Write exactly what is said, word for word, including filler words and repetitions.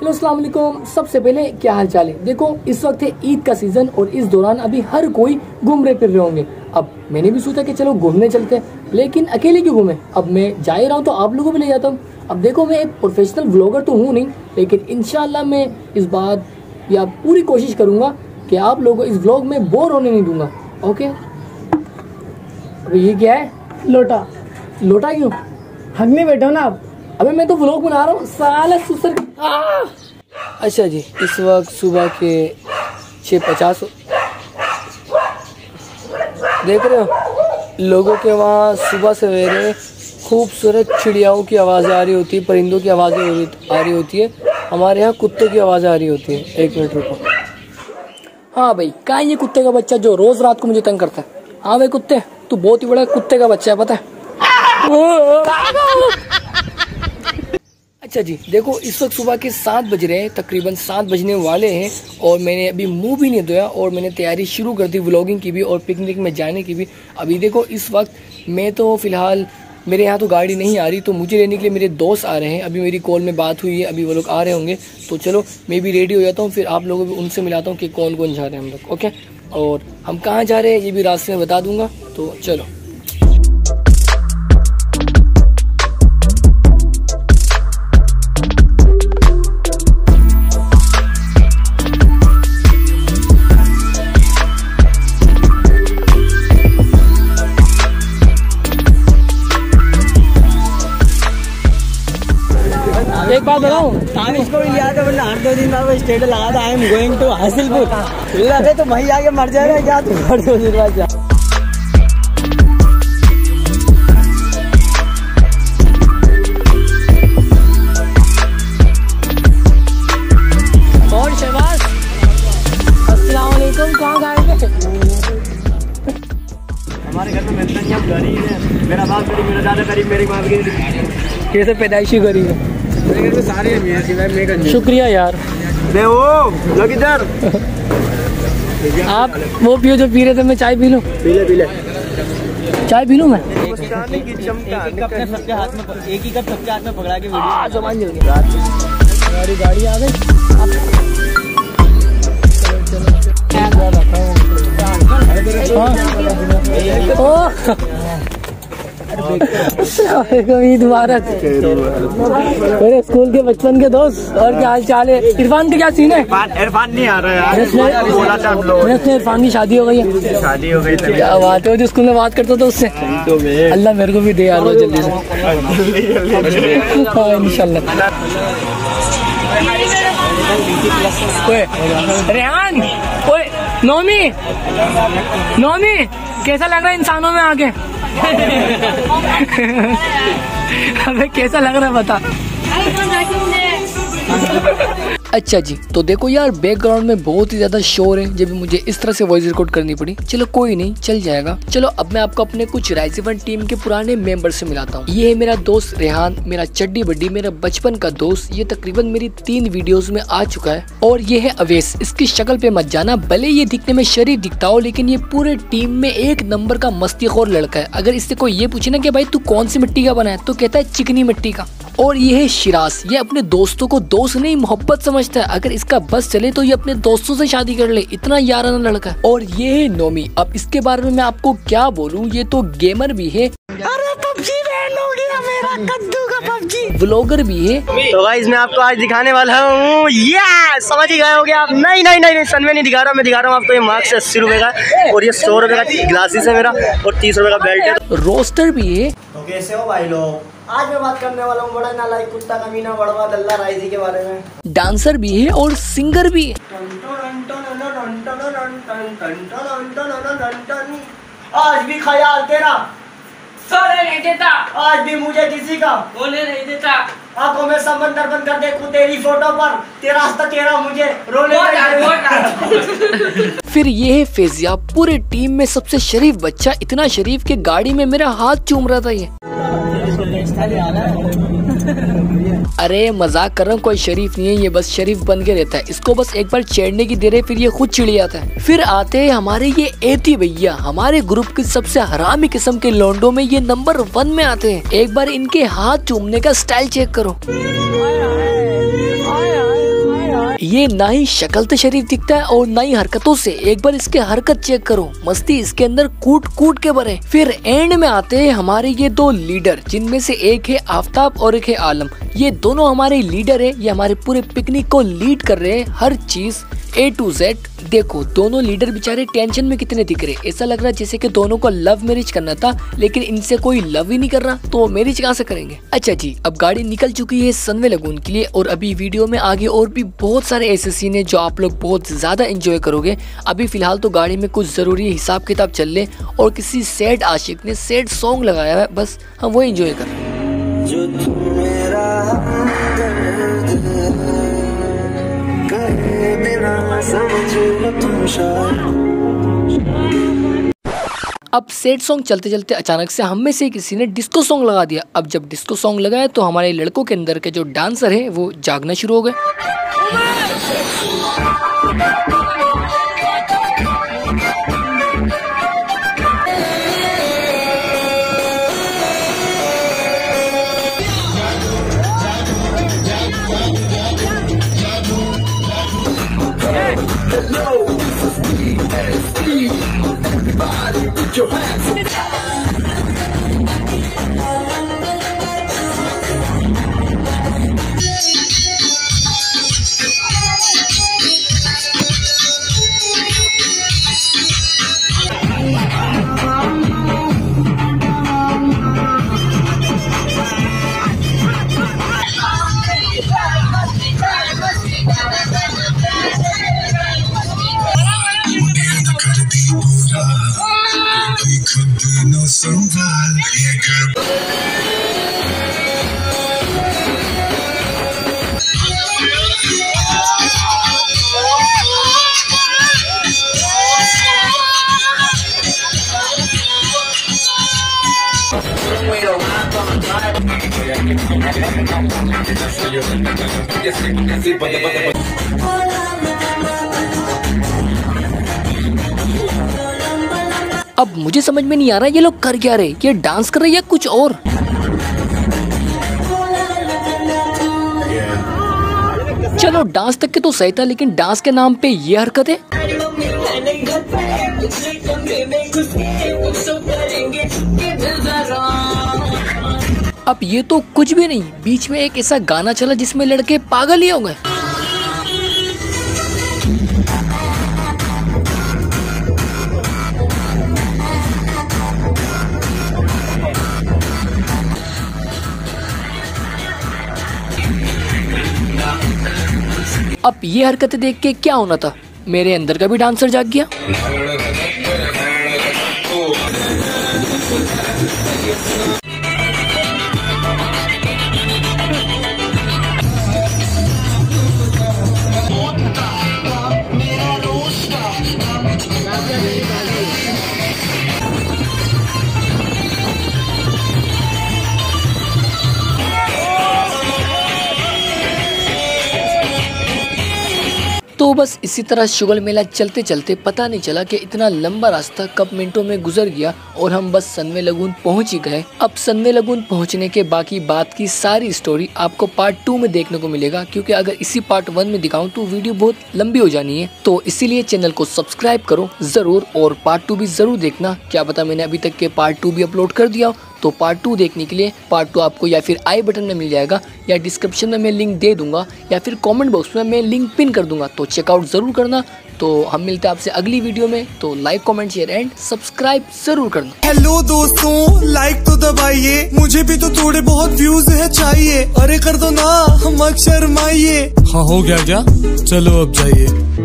Hello अस्सलाम वालेकुम। सबसे पहले क्या हाल चाल है। देखो इस वक्त है ईद का सीजन और इस दौरान अभी हर कोई घूम रहे फिर रहे होंगे। अब मैंने भी सोचा कि चलो घूमने चलते हैं, लेकिन अकेले क्यों घूमे। अब मैं जा ही रहा हूँ तो आप लोगों को भी ले जाता हूँ। अब देखो मैं एक प्रोफेशनल व्लॉगर तो हूँ नहीं, लेकिन इंशाल्लाह मैं इस बात या पूरी कोशिश करूँगा कि आप लोगों को इस व्लॉग में बोर होने नहीं दूंगा। ओके। ये क्या है? लोटा। लोटा क्यों? हगने बैठो ना आप। अबे मैं तो व्लॉग बना रहा हूँ साला सुसर। अच्छा जी, इस वक्त सुबह के छः पचास देख रहे हो लोगों के वहाँ सुबह सवेरे खूबसूरत चिड़ियाओं की आवाज़ें आ रही होती है, परिंदों की आवाज़ें आ रही होती है। हमारे यहाँ कुत्तों की आवाज़ें आ रही होती है। एक मिनट रुको। हाँ भाई, कहाँ ये कुत्ते का बच्चा जो रोज़ रात को मुझे तंग करता है? हाँ भाई कुत्ते, तू बहुत ही बड़ा कुत्ते का बच्चा है, पता है। अच्छा जी, देखो इस वक्त सुबह के सात बज रहे हैं, तकरीबन सात बजने वाले हैं और मैंने अभी मुंह भी नहीं धोया और मैंने तैयारी शुरू कर दी व्लॉगिंग की भी और पिकनिक में जाने की भी। अभी देखो इस वक्त मैं तो फ़िलहाल मेरे यहाँ तो गाड़ी नहीं आ रही, तो मुझे लेने के लिए मेरे दोस्त आ रहे हैं। अभी मेरी कॉल में बात हुई है, अभी वो लोग आ रहे होंगे, तो चलो मैं भी रेडी हो जाता हूँ, फिर आप लोगों को उनसे मिलाता हूँ कि कौन कौन जा रहे हैं हम लोग। ओके, और हम कहाँ जा रहे हैं ये भी रास्ते में बता दूँगा, तो चलो। एक बात बताऊं, हम इसको भी लिया था वरना हर दो दिन बाद स्टेटस लगा था, I am going to Hasilpur. अरे तो भाई आगे मर जाएगा क्या तू? हर दो दिन बाद जा। और शहबाज, अस्सलाम वालेकुम, कहाँ गए थे? हमारे घर में मेहमान हम गरीब हैं, मेरा बाप गरीब, मेरा दादा गरीब, मेरी माँ भी गरीब। कैसे पैदाइशी गरीब है? तो सारे हैं। शुक्रिया यार। बे वो लोग इधर। आप वो पियो जो पी रहे थे, मैं चाय पी लूं? पीले पीले चाय पी लूं मैं? एक ही कप सबके हाथ में, एक ही कप सबके हाथ में पकड़ा के आ जमान जल्दी। हमारी गाड़ी आ गई। ईद मुबारक मेरे स्कूल के बचपन के दोस्त। और क्या हाल चाल है? इरफान का क्या सीन है? इरफान नहीं आ रहा यार। इरफान की शादी हो गई है। शादी हो गई। क्या बात है, जो स्कूल में बात करता था उससे। अल्लाह मेरे को भी दे यार जल्दी से। हाँ इंशाल्लाह। रेहान, ओए नौमी, नौमी कैसा लग रहा है इंसानों में आके? अबे कैसा लग रहा है बता। अच्छा जी, तो देखो यार बैकग्राउंड में बहुत ही ज्यादा शोर है, जब मुझे इस तरह से वॉइस रिकॉर्ड करनी पड़ी। चलो कोई नहीं, चल जाएगा। चलो अब मैं आपको अपने कुछ राइज वन टीम के पुराने मेंबर से मिलाता हूँ। ये है मेरा दोस्त रेहान, मेरा चड्डी बड्डी, मेरा बचपन का दोस्त। ये तकरीबन मेरी तीन वीडियोस में आ चुका है। और ये है अवेश। इसकी शक्ल पे मत जाना, भले ये दिखने में शरीफ दिखता हो, लेकिन ये पूरे टीम में एक नंबर का मस्तीखोर लड़का है। अगर इससे कोई ये पूछे ना कि भाई तू कौन सी मिट्टी का बना है, तो कहता है चिकनी मिट्टी का। और ये है शिराज। ये अपने दोस्तों को दोस्त नहीं मोहब्बत समझता है। अगर इसका बस चले तो ये अपने दोस्तों से शादी कर ले, इतना याराना लड़का है। और ये है नोमी। अब इसके बारे में मैं आपको क्या बोलूं, ये तो गेमर भी है, अरे पबजी मेरा कद्दू का पबजी, व्लॉगर भी है। तो गाइस मैं आपको आज दिखाने वाला हूँ, यस समझ ही गए होगे आप। नहीं नहीं नहीं सन में नहीं दिखा रहा, मैं दिखा रहा हूँ आपको। ये मार्क्स अस्सी रुपए का और ये सौ रुपए का ग्लासेस है मेरा, और तीस रुपए का बेल्ट है। रोस्टर भी है। तो कैसे हो भाई लोग? आज मैं बात करने वाला हूँ बड़ा नालायक कुत्ता कमीना बड़वा दल्ला राइजी के बारे में। डांसर भी है और सिंगर भी है। आज भी ख्याल तेरा सोने नहीं देता, आज भी मुझे किसी का बोले नहीं देता। आंखों में समंदर बंद कर देखूं तेरी फोटो पर, तेरा हंसता तेरा मुझे रोने नहीं देता। फिर ये है फैजिया, पूरे टीम में सबसे शरीफ बच्चा। इतना शरीफ कि गाड़ी में मेरा हाथ चूम रहा था ये। अरे मजाक कर रहा हूँ, कोई शरीफ नहीं है ये, बस शरीफ बन के रहता है। इसको बस एक बार छेड़ने की देर है, फिर ये खुद चिढ़ जाता है। फिर आते हैं हमारे ये एती भैया, हमारे ग्रुप के सबसे हरामी किस्म के लौंडों में ये नंबर वन में आते हैं। एक बार इनके हाथ चूमने का स्टाइल चेक करो। ये ना ही शक्ल से शरीफ दिखता है और ना ही हरकतों से। एक बार इसके हरकत चेक करो, मस्ती इसके अंदर कूट कूट के भरे। फिर एंड में आते हैं हमारे ये दो लीडर, जिनमें से एक है आफताब और एक है आलम। ये दोनों हमारे लीडर है, ये हमारे पूरे पिकनिक को लीड कर रहे हैं, हर चीज ए टू जेड। देखो दोनों लीडर बेचारे टेंशन में कितने दिख रहे, ऐसा लग रहा है जैसे कि दोनों को लव मैरिज करना था, लेकिन इनसे कोई लव ही नहीं कर रहा, तो मैरिज कहाँ से करेंगे। अच्छा जी, अब गाड़ी निकल चुकी है सनवे लगून के लिए, और अभी वीडियो में आगे और भी बहुत सारे ऐसे सीन है जो आप लोग बहुत ज्यादा एंजॉय करोगे। अभी फिलहाल तो गाड़ी में कुछ जरूरी हिसाब किताब चल ले, और किसी सैड आशिक ने सैड सॉन्ग लगाया है, बस हम वो एंजॉय कर रहे हैं। जो तू मेरा अब सैड सॉन्ग चलते चलते अचानक से हम में से किसी ने डिस्को सॉन्ग लगा दिया। अब जब डिस्को सॉन्ग लगाया तो हमारे लड़कों के अंदर के जो डांसर है वो जागना शुरू हो गए। अब मुझे समझ में नहीं आ रहा ये लोग कर क्या रहे, ये डांस कर रहे या कुछ और। चलो डांस तक के तो सही था, लेकिन डांस के नाम पे ये हरकत है। अब ये तो कुछ भी नहीं, बीच में एक ऐसा गाना चला जिसमें लड़के पागल ही हो गए। अब ये हरकतें देख के क्या होना था, मेरे अंदर का भी डांसर जाग गया। तो बस इसी तरह शुगल मेला चलते चलते पता नहीं चला कि इतना लंबा रास्ता कब मिनटों में गुजर गया और हम बस सनवे लगून पहुंच ही गए। अब सनवे लगून पहुंचने के बाकी बात की सारी स्टोरी आपको पार्ट टू में देखने को मिलेगा, क्योंकि अगर इसी पार्ट वन में दिखाऊं तो वीडियो बहुत लंबी हो जानी है। तो इसीलिए चैनल को सब्सक्राइब करो जरूर, और पार्ट टू भी जरूर देखना। क्या पता मैंने अभी तक के पार्ट टू भी अपलोड कर दिया हो, तो पार्ट टू देखने के लिए पार्ट टू आपको या फिर आई बटन में मिल जाएगा, या डिस्क्रिप्शन में मैं लिंक दे दूंगा, या फिर कमेंट बॉक्स में मैं लिंक पिन कर दूंगा, तो चेकआउट जरूर करना। तो हम मिलते हैं आपसे अगली वीडियो में, तो like comment share and subscribe जरूर करना। हेलो दोस्तों, लाइक तो दबाइए, मुझे भी तो थोड़े बहुत व्यूज है चाहिए। अरे कर दो ना, मत शर्माइए। हाँ हो गया क्या, चलो अब जाइए।